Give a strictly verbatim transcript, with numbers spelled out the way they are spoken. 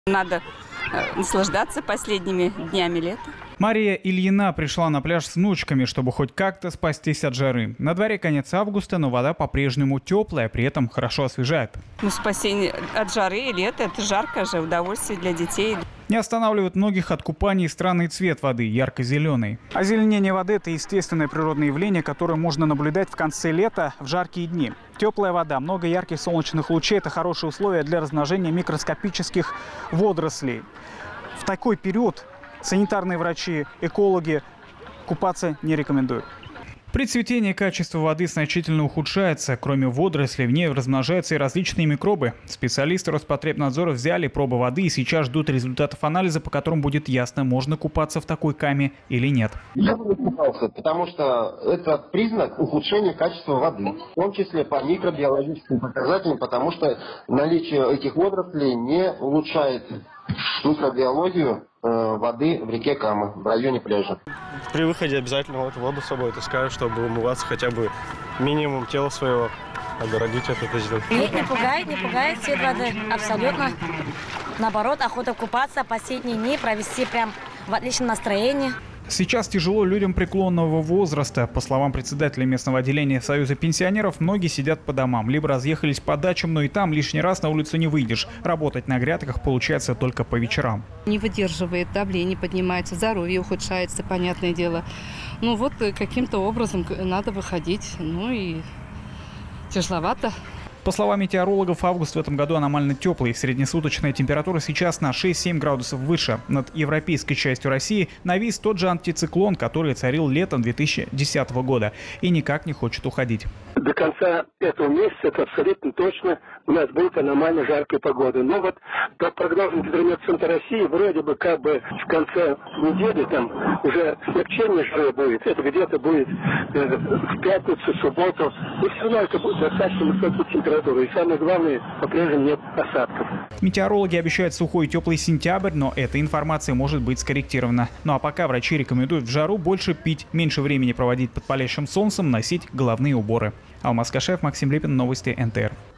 Надо наслаждаться последними днями лета. Мария Ильина пришла на пляж с внучками, чтобы хоть как-то спастись от жары. На дворе конец августа, но вода по-прежнему теплая, при этом хорошо освежает. Ну, спасение от жары и лета – это жарко же, удовольствие для детей. Не останавливают многих от купаний странный цвет воды, ярко-зеленый. Озеленение воды – это естественное природное явление, которое можно наблюдать в конце лета в жаркие дни. Теплая вода, много ярких солнечных лучей – это хорошие условия для размножения микроскопических водорослей. В такой период санитарные врачи, экологи купаться не рекомендуют. При цветении качество воды значительно ухудшается. Кроме водорослей, в ней размножаются и различные микробы. Специалисты Роспотребнадзора взяли пробы воды и сейчас ждут результатов анализа, по которым будет ясно, можно купаться в такой каме или нет. Я бы не купался, потому что это признак ухудшения качества воды, в том числе по микробиологическим показателям, потому что наличие этих водорослей не улучшает микробиологию воды в реке Кама, в районе пляжа. При выходе обязательно вот воду с собой таскаю, чтобы умываться хотя бы минимум тела своего, огородить от этой зимы. Нет, не пугает, не пугает цвет воды, абсолютно. Наоборот, охота купаться, последние дни провести прям в отличном настроении. Сейчас тяжело людям преклонного возраста. По словам председателя местного отделения Союза пенсионеров, многие сидят по домам, либо разъехались по дачам, но и там лишний раз на улицу не выйдешь. Работать на грядках получается только по вечерам. Не выдерживает, давление поднимается, здоровье ухудшается, понятное дело. Ну вот каким-то образом надо выходить, ну и тяжеловато. По словам метеорологов, август в этом году аномально теплый. Среднесуточная температура сейчас на шесть-семь градусов выше. Над европейской частью России навис тот же антициклон, который царил летом две тысячи десятого года и никак не хочет уходить. До конца этого месяца это абсолютно точно у нас будет аномально жаркая погода. Но вот по прогнозам Гидрометцентра России вроде бы как бы в конце недели там уже смягчение жары будет. Это где-то будет э, в пятницу, в субботу. И все равно это будет достаточно высокая температура. И самое главное, по-прежнему нет осадков. Метеорологи обещают сухой и теплый сентябрь, но эта информация может быть скорректирована. Ну а пока врачи рекомендуют в жару больше пить, меньше времени проводить под палящим солнцем, носить головные уборы. Алмаз Кашаев, Максим Лепин, новости эн тэ эр.